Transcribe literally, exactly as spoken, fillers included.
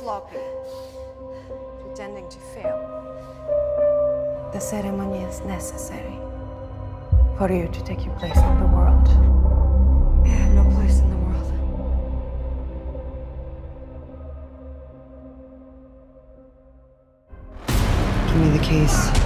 sloppy, pretending to fail. The ceremony is necessary for you to take your place in the world. I have no place in the world. Give me the case.